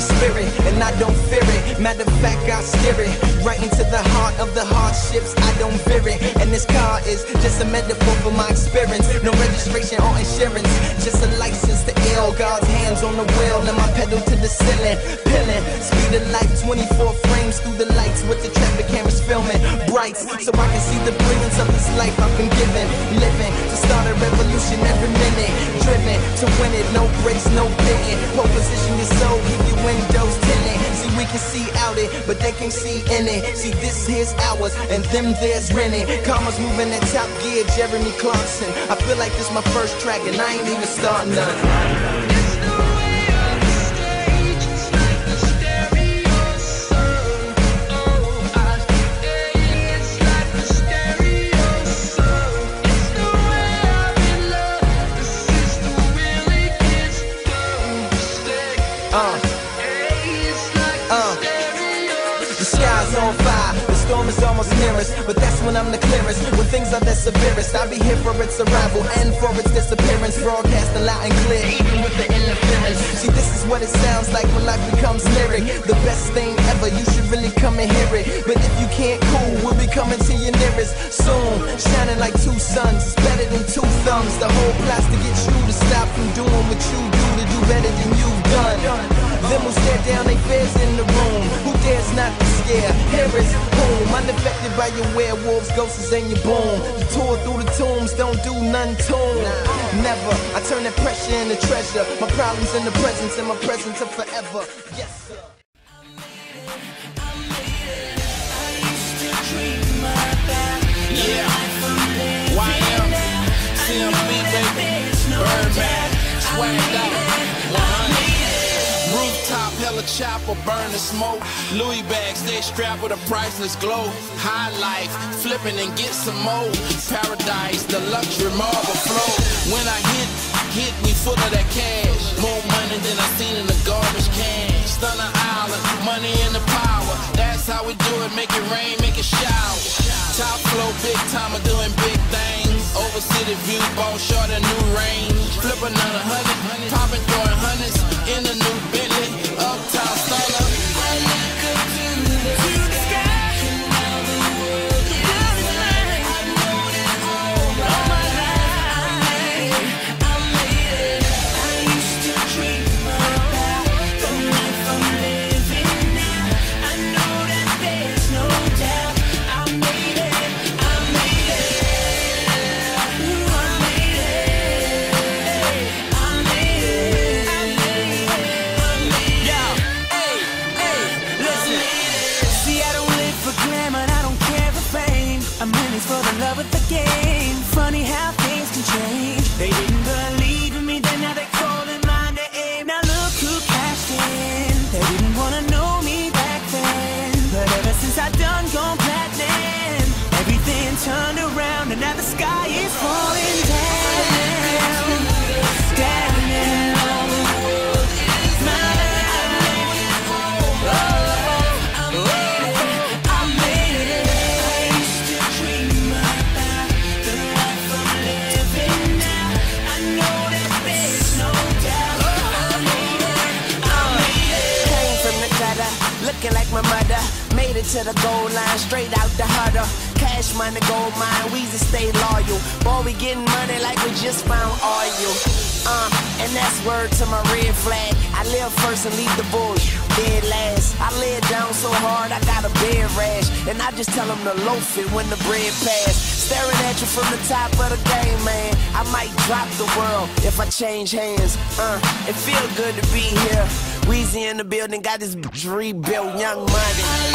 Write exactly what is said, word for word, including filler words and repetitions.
spirit, and I don't fear it. Matter of fact, I steer it right into the heart of the hardships. I don't fear it, and this car is just a metaphor for my experience. No registration or insurance, just a license to ill. God's hands on the wheel, and my pedal to the ceiling. Pilling, speed of light, twenty-four frames through the lights with the traffic cameras filming. Brights, so I can see the brilliance of this life I've been given. Living to start a revolution every minute. Driven to win it, no breaks, no pitting. Pole position your soul, keep your windows tinted. See, we can see out it, but they can't see in it. See, this here's ours, and them there's renting. Karma's moving at top gear, Jeremy Clarkson. I feel like this my first track, and I ain't even starting none. On fire, the storm is almost near us, but that's when I'm the clearest. When things are the severest, I'll be here for its arrival and for its disappearance. Broadcasting loud and clear, even with the interference. See, this is what it sounds like when life becomes lyric. The best thing ever, you should really come and hear it. But if you can't, cool, we'll be coming to your nearest soon. Shining like two suns, it's better than two thumbs. The whole plot's to get you to stop from doing what you do, to do better than you've done. Them who stare down they fears in the room, who dares not to scare? Here is boom, unaffected by your werewolves, ghosts and your boom. The tour through the tombs don't do none to 'em. Never, I turn that pressure into treasure. My problems in the presence and my presence are forever. Yes sir. Yeah, Y M, C M B baby, Birdman, swagged out, one hundred. Rooftop, hella chopper, burning smoke. Louis bags, they strapped with a priceless glow. High life, flipping and get some more. Paradise, the luxury marble flow. When I hit, hit, we full of that cash. More money than I seen in the garbage can. Stunner Island, money and the power. That's how we do it, make it rain, make it shower. Top flow, big time, doing big things. Over city view, ball short a new range. Flip another hundred, popping, throwing hundreds in the new Bentley. Uptown stunner. I look up to the, to the sky, and now the world is mine. I know that all, all my life I made it. I used to dream about the life I'm living now. I know that there's no doubt. I made it. I made it. Ooh, I made it. I made it. I made it. I made it. Yo, hey, hey, listen. See, I don't live for glamour, I don't care for fame. I'm in this for the love of the game. Funny how things can change. They didn't believe in me, then now they're calling my name. Now look who cashed in. They didn't wanna know me back then, but ever since I done gone platinum, everything turned around and now the sky is falling down. Down and all the world is mine. Oh, I made it. I made it. I used to dream about the life I'm living now. I know that there's no doubt. I made it. I made it. Came from the gutter, looking like my mother. Made it to the goal line, straight out the huddle. Cash money, gold mine, Weezy stay loyal. Boy, we getting money like we just found oil. Uh, and that's word to my red flag. I live first and leave the bush dead last. I lay it down so hard I got a bed rash, and I just tell them to loaf it when the bread pass. Staring at you from the top of the game, man. I might drop the world if I change hands. Uh, it feel good to be here. Weezy in the building, got this rebuilt, Young Money.